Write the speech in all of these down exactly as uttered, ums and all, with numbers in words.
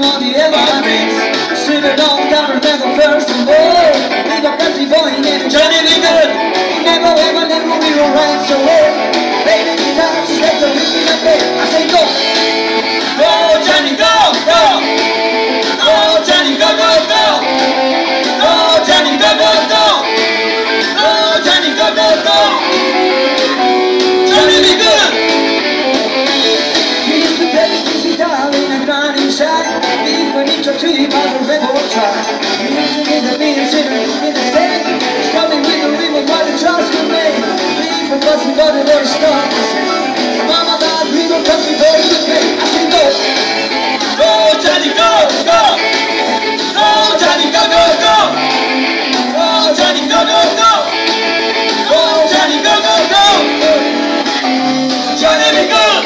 on the evergreens. Sitting on down, remember first of all. Leave a country boy named Johnny B. Goode. Never ever, never we were right so well. Baby, you got to take the risk in the bed. I say go. Go, Johnny, go, go. Go, Johnny, go, go, go. Go, Johnny, go, go, go. Go, Johnny, go, go, go. Johnny B. Goode. He used to play his guitar in a grinding shack. Leave when he took to him on the railroad track. He used to get the beers in the sand. He's coming with the river by the trust we made. Leave the bus and got it all started. Mama, that river country boy to pay. I say go. Go, Johnny, go, go. Go, Johnny, go, go, go. Go, Johnny, go, go, go. Go, Johnny, go, go, go. Johnny B. Goode.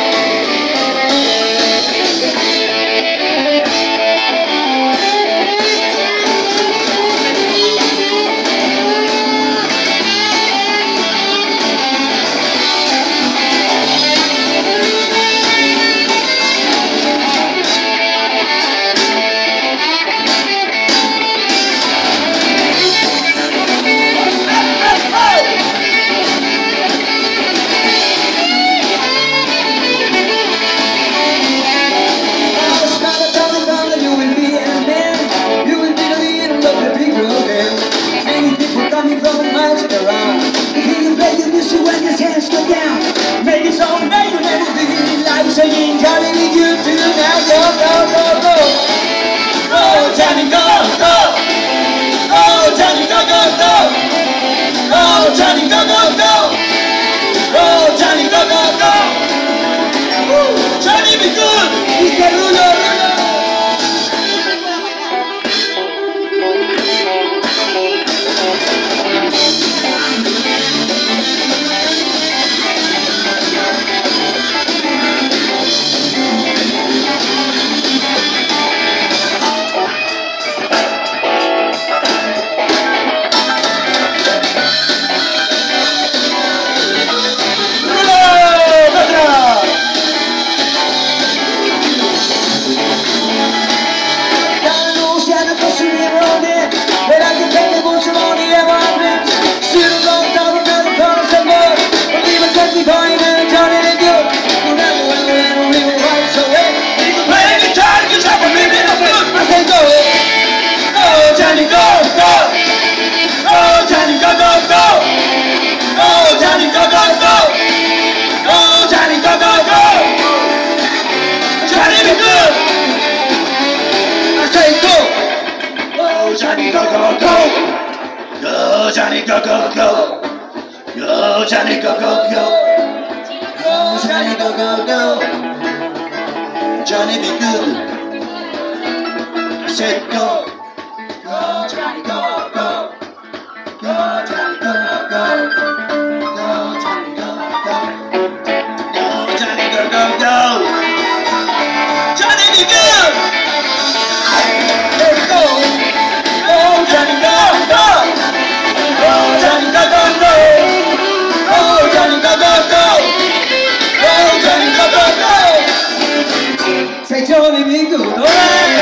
Saying Johnny B. Goode to the now, go, go, go, go. Go, Johnny, go, go. Go, Johnny, go, go, go. Go, Johnny, go, go, go. Go, Johnny, go, go, go. Woo. Johnny B. Goode, he's the ruler, ruler. Johnny, go, go, go. Go, Johnny, go, go, go. Go, Johnny, go, go, go. Go, Johnny, go, go, go. Johnny B. Goode. I said go. Go, Johnny, go, go. Go, Johnny, go, go. Go, Johnny, go, go. Go, Johnny, go, go, go. Johnny B. Goode. Let's go. Johnny, go, go! Oh, Johnny, go, go, go! Oh, Johnny, go, go, go! Oh, Johnny, go, go, go! Say Johnny B. Goode, all right?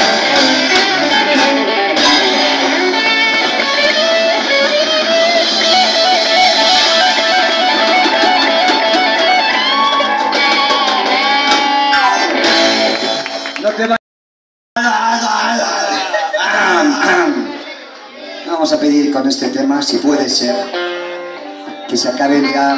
No te va... Vamos a pedir con este tema, si puede ser, que se acaben ya,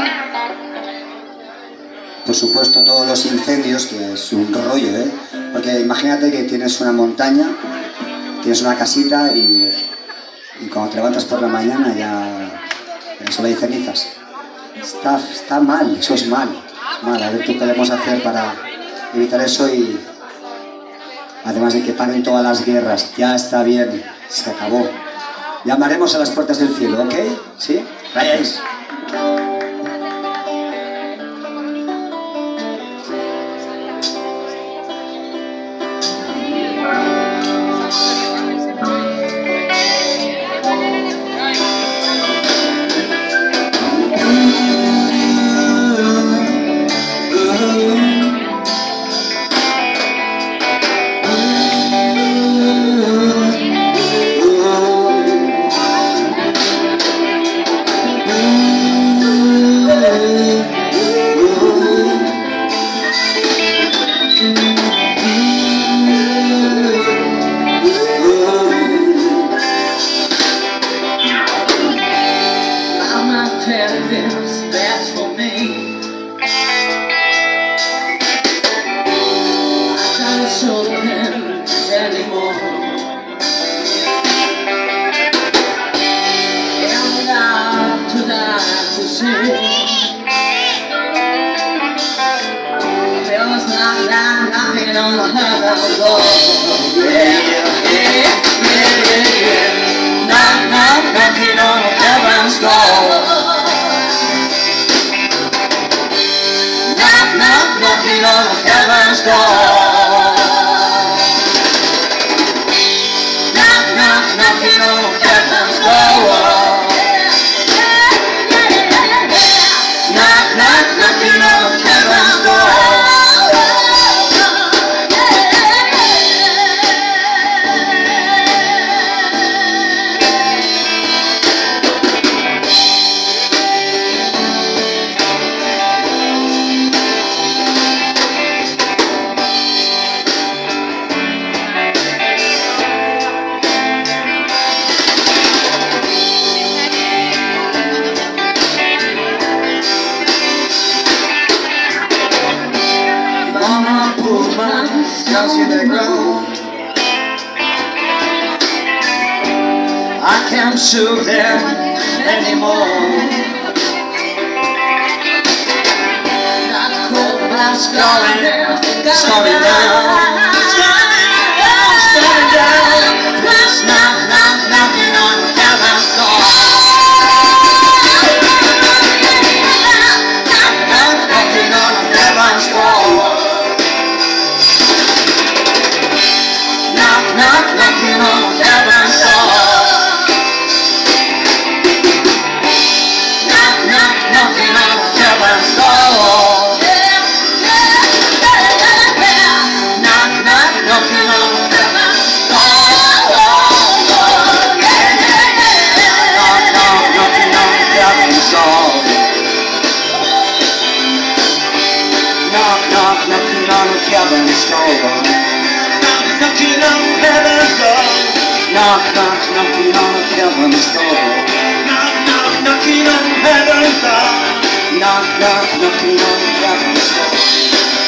por supuesto, todos los incendios, que es un rollo, ¿eh? Porque imagínate que tienes una montaña, tienes una casita y, y cuando te levantas por la mañana ya, ya solo hay cenizas. Está, está mal, eso es mal, es mal. A ver qué podemos hacer para evitar eso y, además de que paren todas las guerras, ya está bien, se acabó. Llamaremos a las puertas del cielo, ¿ok? ¿Sí? Gracias. knocking on heaven's door. Knock, knock, knocking on heaven's door. I can't shoot them anymore. That cold blast going down, going down, going down. Please knock, knock, knocking on heaven's door. Knock, knock, knocking on heaven's door. Knock, knock, knocking on heaven's door. Knock, knock, knocking on heaven's door. Knock, knock, knocking on heaven's door. Knock, knock, knocking on heaven's door. Knock, knock, knocking on heaven's door. Knocking on heaven's door. Knock, knock, knocking on heaven's door. Knock, knock, knocking on heaven's door. Knock, knock, knocking on heaven's door.